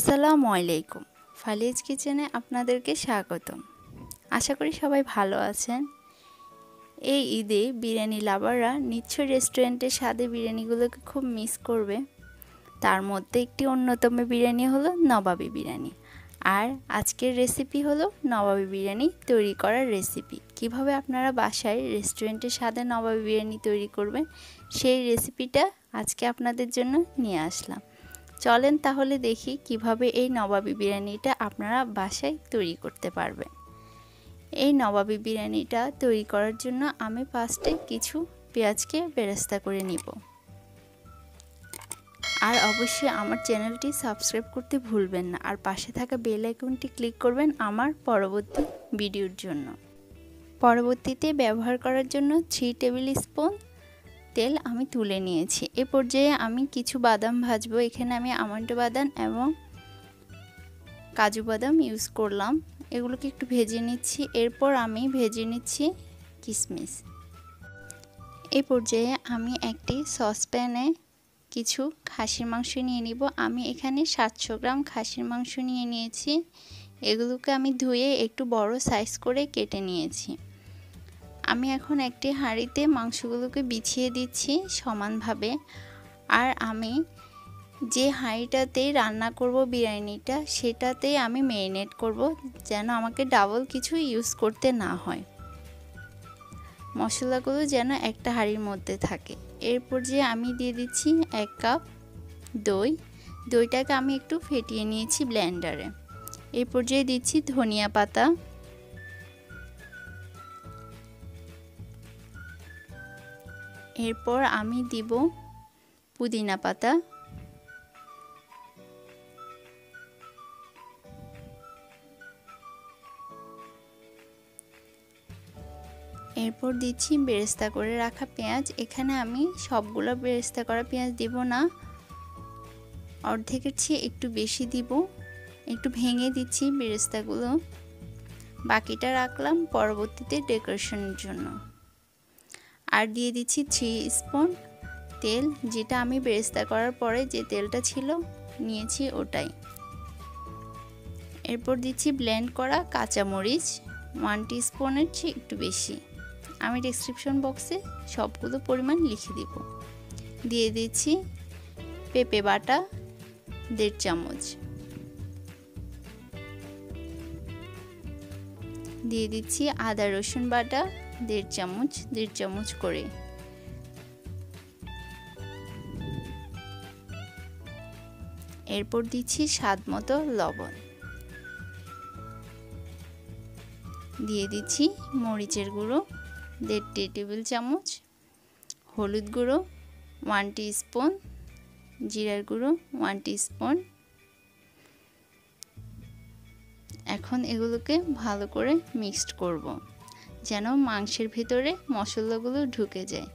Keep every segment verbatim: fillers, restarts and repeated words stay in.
আসসালামু আলাইকুম। ফালিজ কিচেনে আপনাদেরকে স্বাগতম। আশা করি সবাই ভালো আছেন। এই ঈদে বিরিয়ানি লাভাররা নিশ্চয়ই রেস্টুরেন্টের স্বাদে বিরিয়ানিগুলোকে খুব মিস করবে। তার মধ্যে একটি অন্যতম বিরিয়ানি হলো নবাবী বিরিয়ানি। আর আজকের রেসিপি হলো নবাবী বিরিয়ানি তৈরি করার রেসিপি। কিভাবে আপনারা বাসায় রেস্টুরেন্টের স্বাদে নবাবী বিরিয়ানি তৈরি করবেন সেই রেসিপিটা আজকে আপনাদের জন্য নিয়ে আসলাম। চলেন তাহলে দেখি কিভাবে এই নবাবী বিরিয়ানিটা আপনারা বাসায় তৈরি করতে পারবেন। এই নবাবী বিরিয়ানিটা তৈরি করার জন্য আমি ফার্স্টে কিছু পেঁয়াজকে বেরেস্তা করে নিব। আর অবশ্যই আমার চ্যানেলটি সাবস্ক্রাইব করতে ভুলবেন না, আর পাশে থাকা বেল আইকনটি ক্লিক করবেন আমার পরবর্তী ভিডিওর জন্য। পরবর্তীতে ব্যবহার করার জন্য থ্রি টেবিল স্পুন তেল আমি তুলে নিয়েছি। এ পর্যায়ে আমি কিছু বাদাম ভাজবো। এখানে আমি আমন্ড বাদাম এবং কাজু বাদাম ইউজ করলাম। এগুলোকে একটু ভেজে নিচ্ছি। এরপর আমি ভেজে নিচ্ছি কিশমিশ। এই পর্যায়ে আমি একটি সসপ্যানে কিছু খাসির মাংস নিয়ে নিব। আমি এখানে সাতশো গ্রাম খাসির মাংস নিয়ে নিয়েছি। এগুলোকে আমি ধুয়ে একটু বড় সাইজ করে কেটে নিয়েছি। আমি এখন একটি হাঁড়িতে মাংসগুলোকে বিছিয়ে দিচ্ছি সমানভাবে। আর আমি যে হাঁড়িটাতে রান্না করব বিরিয়ানিটা সেটাতে আমি ম্যারিনেট করব, যেন আমাকে ডাবল কিছু ইউজ করতে না হয়। মশলাগুলো যেন একটা হাঁড়ির মধ্যে থাকে। এরপর যে আমি দিয়ে দিচ্ছি এক কাপ দই। দইটাকে আমি একটু ফেটিয়ে নিয়েছি ব্লেন্ডারে। এই পর্যায়ে দিচ্ছি ধনিয়া পাতা, এরপর আমি দিব পুদিনা পাতা, এরপর দিচ্ছি বেরেস্তা করে রাখা পেঁয়াজ। এখানে আমি সবগুলো বেরেস্তা করা পেঁয়াজ দিব না, অর্ধেকের চেয়ে একটু বেশি দিব। একটু ভেঙে দিচ্ছি বেরেস্তাগুলো, বাকিটা রাখলাম পরবর্তীতে ডেকোরেশনের জন্য। আর দিয়ে দিচ্ছি থ্রি স্পুন তেল, যেটা আমি বেরেস্তা করার পরে যে তেলটা ছিল নিয়েছি ওটাই। এরপর দিচ্ছি ব্লেন্ড করা কাঁচামরিচ, ওয়ান টিস্পুনের চেয়ে একটু বেশি। আমি ডেসক্রিপশন বক্সে সবগুলো পরিমাণ লিখে দিব। দিয়ে দিচ্ছি পেঁপে বাটা দেড় চামচ, দিয়ে দিচ্ছি আদা রসুন বাটা দেড় চামচ দেড় চামচ করে। এরপর দিচ্ছি স্বাদ মতো লবণ, দিয়ে দিচ্ছি মরিচের গুঁড়ো দেড় টেবিল চামচ, হলুদ গুঁড়ো ওয়ান টিস্পুন, জিরার গুঁড়ো ওয়ান টিস্পুন। এখন এগুলোকে ভালো করে মিক্সড করব, যেন মাংসের ভিতরে মশলাগুলো ঢুকে যায়।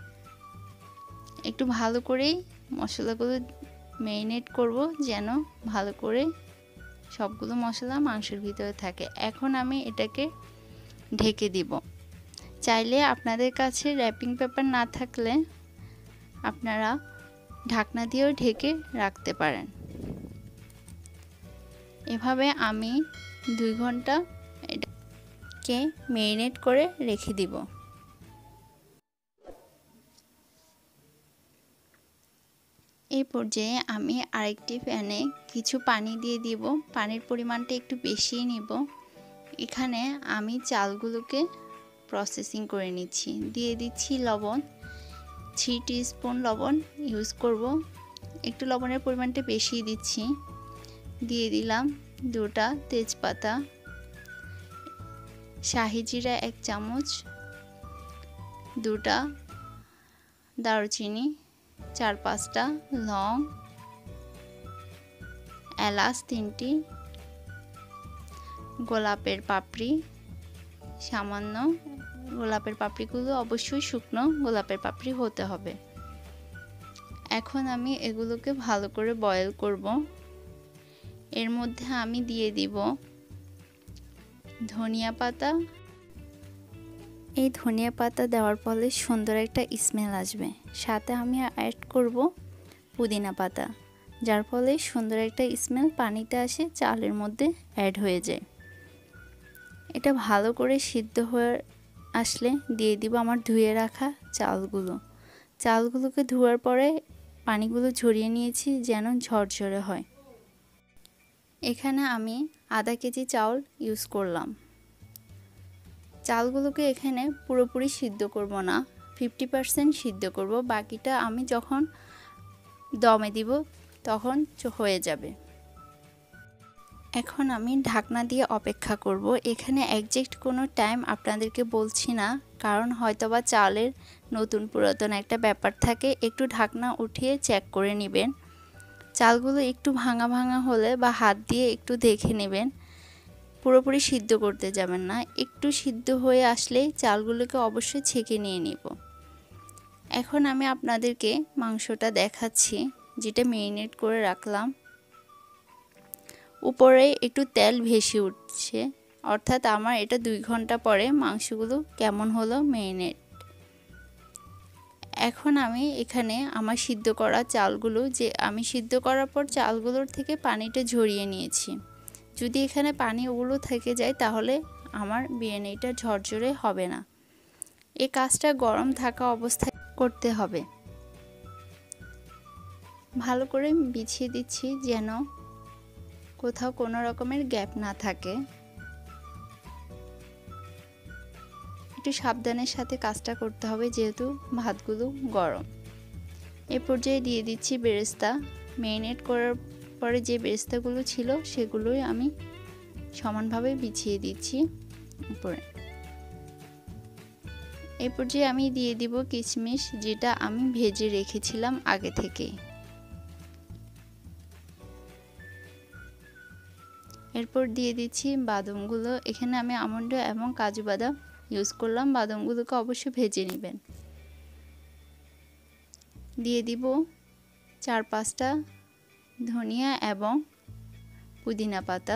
একটু ভালো করেই মশলাগুলো ম্যারিনেট করব, যেন ভালো করে সবগুলো মশলা মাংসের ভিতরে থাকে। এখন আমি এটাকে ঢেকে দিব। চাইলে আপনাদের কাছে র্যাপিং পেপার না থাকলে আপনারা ঢাকনা দিয়েও ঢেকে রাখতে পারেন। এভাবে আমি দুই ঘন্টা এটাকে ম্যারিনেট করে রেখে দিব। এই পর্যায়ে আমি আরেকটি প্যানে কিছু পানি দিয়ে দিব। পানির পরিমাণটা একটু বেশি নিব। এখানে আমি চালগুলোকে প্রসেসিং করে নিচ্ছি। দিয়ে দিচ্ছি লবণ, থ্রি টিস্পুন লবণ ইউজ করব। একটু লবণের পরিমাণটা বেশি দিচ্ছি। দিয়ে দিলাম দুটা তেজপাতা, শাহি জিরা এক চামচ, দুটা দারুচিনি, চার পাঁচটা লং, এলাচ তিনটি, গোলাপের পাপড়ি সামান্য। গোলাপের পাপড়িগুলো অবশ্যই শুকনো গোলাপের পাপড়ি হতে হবে। এখন আমি এগুলোকে ভালো করে বয়েল করব। এর মধ্যে আমি দিয়ে দিব ধনিয়া পাতা। এই ধনিয়া পাতা দেওয়ার ফলে সুন্দর একটা স্মেল আসবে। সাথে আমি অ্যাড করব পুদিনা পাতা। যার ফলে সুন্দর একটা স্মেল পানিতে আসে, চালের মধ্যে অ্যাড হয়ে যায়। এটা ভালো করে সিদ্ধ হয়ে আসলে দিয়ে দিব আমার ধুয়ে রাখা চালগুলো। চালগুলোকে ধোয়ার পরে পানিগুলো ঝরিয়ে নিয়েছি যেন ঝরঝরে হয়। এখানে আমি আধা কেজি চাউল ইউজ করলাম। চালগুলোকে এখানে পুরোপুরি সিদ্ধ করব না, ফিফটি পারসেন্ট সিদ্ধ করব, বাকিটা আমি যখন দমে দিব তখন হয়ে যাবে। এখন আমি ঢাকনা দিয়ে অপেক্ষা করব। এখানে একজ্যাক্ট কোনো টাইম আপনাদেরকে বলছি না, কারণ হয়তোবা চালের নতুন পুরাতন একটা ব্যাপার থাকে। একটু ঢাকনা উঠিয়ে চেক করে নেবেন। চালগুলো একটু ভাঙা ভাঙা হলে বা হাত দিয়ে একটু দেখে নেবেন। পুরোপুরি সিদ্ধ করতে যাবেন না, একটু সিদ্ধ হয়ে আসলেই চালগুলোকে অবশ্যই ছেঁকে নিয়ে নিব। এখন আমি আপনাদেরকে মাংসটা দেখাচ্ছি, যেটা ম্যারিনেট করে রাখলাম। উপরে একটু তেল ভেসে উঠছে, অর্থাৎ আমার এটা দুই ঘন্টা পরে মাংসগুলো কেমন হলো ম্যারিনেট। এখন আমি এখানে আমার সিদ্ধ করা চালগুলো, যে আমি সিদ্ধ করার পর চালগুলোর থেকে পানিটা ঝরিয়ে নিয়েছি। যদি এখানে পানি ওগুলো থেকে যায় তাহলে আমার বিরিয়ানিটা ঝরঝরে হবে না। এই কাজটা গরম থাকা অবস্থায় করতে হবে। ভালো করে বিছিয়ে দিচ্ছি যেন কোথাও কোনো রকমের গ্যাপ না থাকে। একটু সাবধানের সাথে কাজটা করতে হবে যেহেতু ভাতগুলো গরম। এ পর্যায়ে দিয়ে দিচ্ছি বেরেস্তা। ম্যারিনেট করার পরে যে বেরেস্তাগুলো ছিল সেগুলোই আমি সমানভাবে বিছিয়ে দিচ্ছি উপরে। এ পর্যায়ে আমি দিয়ে দিব কিশমিশ, যেটা আমি ভেজে রেখেছিলাম আগে থেকে। এরপর দিয়ে দিচ্ছি বাদামগুলো। এখানে আমি আমন্ড এবং কাজু বাদাম ইউজ করলাম। বাদামগুলোকে অবশ্যই ভেজে নেবেন। দিয়ে দিব চার পাঁচটা ধনিয়া এবং পুদিনা পাতা।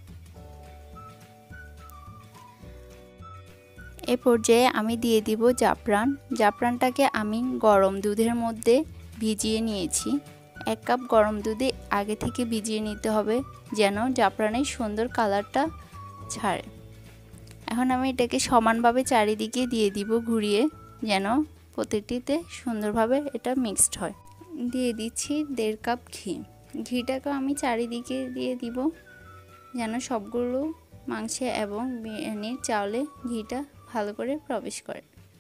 এ পর্যায়ে আমি দিয়ে দিব জাফরান। জাফরানটাকে আমি গরম দুধের মধ্যে ভিজিয়ে নিয়েছি। এক কাপ গরম দুধে আগে থেকে ভিজিয়ে নিতে হবে যেন জাফরানের সুন্দর কালারটা ছাড়ে। এখন আমি এটাকে সমানভাবে চারিদিকে দিয়ে দিব ঘুরিয়ে, যেন প্রতিটিতে সুন্দরভাবে এটা মিক্সড হয়। দিয়ে দিচ্ছি দেড় কাপ ঘি। ঘিটাকে আমি চারিদিকে দিয়ে দিব যেন সবগুলো মাংসে এবং বিরিয়ানির চাউলে ঘিটা ভালো করে প্রবেশ করে।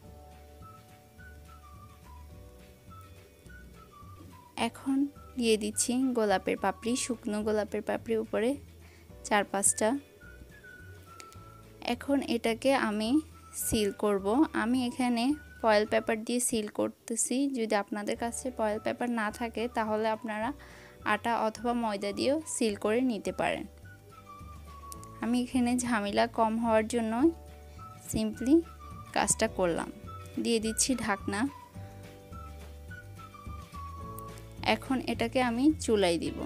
এখন দিয়ে দিচ্ছি গোলাপের পাপড়ি, শুকনো গোলাপের পাপড়ি উপরে চার পাঁচটা। এখন এটাকে আমি সিল করব। আমি এখানে ফয়েল পেপার দিয়ে সিল করতেছি। যদি আপনাদের কাছে ফয়েল পেপার না থাকে তাহলে আপনারা আটা অথবা ময়দা দিয়েও সিল করে নিতে পারেন। আমি এখানে ঝামেলা কম হওয়ার জন্য সিম্পলি কাজটা করলাম। দিয়ে দিচ্ছি ঢাকনা। এখন এটাকে আমি চুলায় দিব।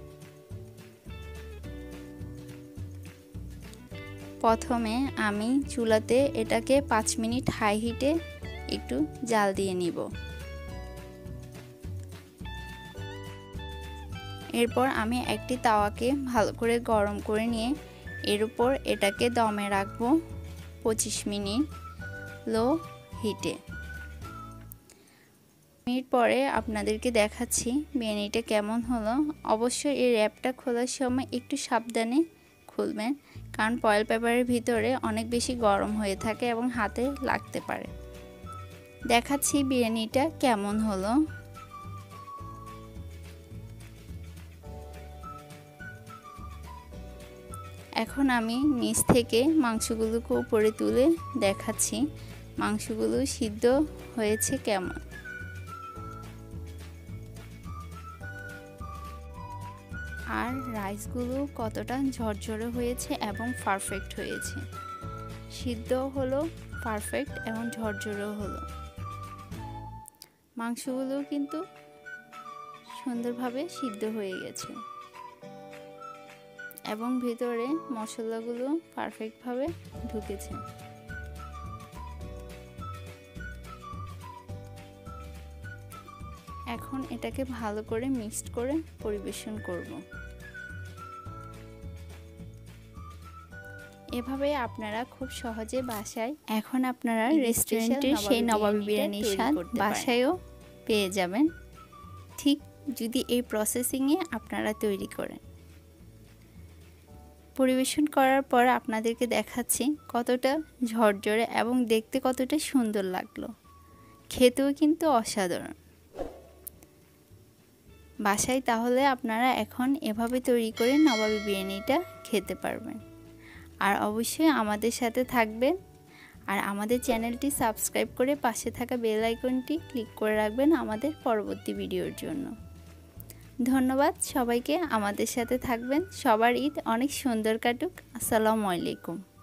প্রথমে আমি চুলাতে এটাকে পাঁচ মিনিট হাই হিটে একটু জাল দিয়ে নিব। এরপর আমি একটি তাওয়াকে ভালো করে গরম করে নিয়ে এর উপর এটাকে দমে রাখবো পঁচিশ মিনিট লো হিটে। মিনিট পরে আপনাদেরকে দেখাচ্ছি বিরিয়ানিটা কেমন হলো। অবশ্যই এই র্যাপটা খোলার সময় একটু সাবধানে খুলবেন, কারণ ফয়েল পেপারের ভিতরে অনেক বেশি গরম হয়ে থাকে এবং হাতে লাগতে পারে। দেখাচ্ছি বিরিয়ানিটা কেমন হলো। এখন আমি নিচ থেকে মাংসগুলোকে উপরে তুলে দেখাচ্ছি মাংসগুলো সিদ্ধ হয়েছে কেমন। আর রাইসগুলো কতটা ঝরঝরে হয়েছে এবং পারফেক্ট হয়েছে। সিদ্ধ হলো পারফেক্ট এবং ঝরঝরেও হলো। মাংসগুলো কিন্তু সুন্দরভাবে সিদ্ধ হয়ে গেছে এবং ভিতরে মশলাগুলো পারফেক্টভাবে ঢুকেছে। এখন এটাকে ভালো করে মিক্সড করে পরিবেশন করব। এভাবে আপনারা খুব সহজে বাসায় এখন আপনারা রেস্টুরেন্টের সেই নবাবী বিরিয়ানির স্বাদ বাসায়ও পেয়ে যাবেন, ঠিক যদি এই প্রসেসিংয়ে আপনারা তৈরি করেন। পরিবেশন করার পর আপনাদেরকে দেখাচ্ছি কতটা ঝরঝরে এবং দেখতে কতটা সুন্দর লাগলো, খেতেও কিন্তু অসাধারণ। বাসায় তাহলে আপনারা এখন এভাবে তৈরি করে নবাবী বিরিয়ানিটা খেতে পারবেন। আর অবশ্যই আমাদের সাথে থাকবেন আর আমাদের চ্যানেলটি সাবস্ক্রাইব করে পাশে থাকা বেল আইকনটি ক্লিক করে রাখবেন আমাদের পরবর্তী ভিডিওর জন্য। ধন্যবাদ সবাইকে, আমাদের সাথে থাকবেন। সবার ঈদ অনেক সুন্দর কাটুক। আসসালামু আলাইকুম।